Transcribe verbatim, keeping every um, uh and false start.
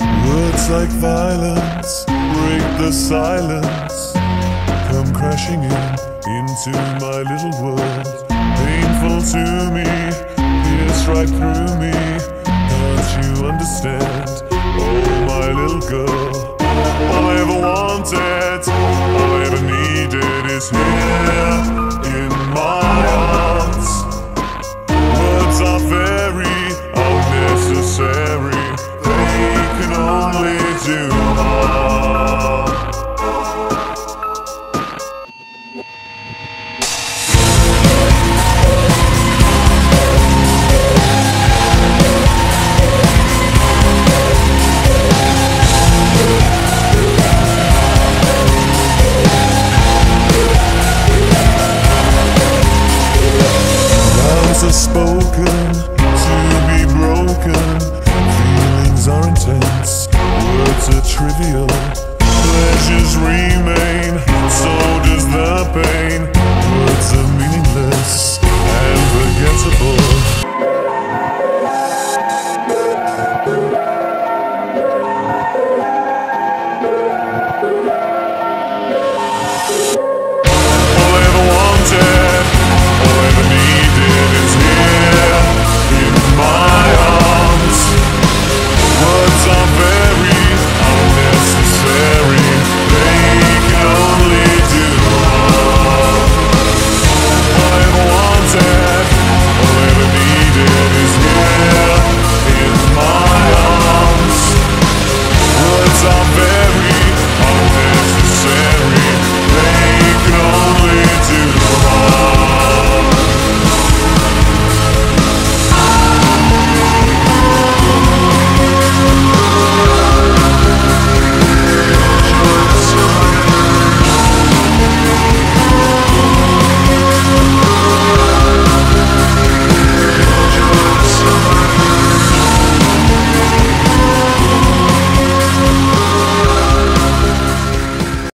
Words like violence break the silence, come crashing in into my little world. Painful to me, pierce right through me. Can't you understand? Oh, my little girl, all I ever wanted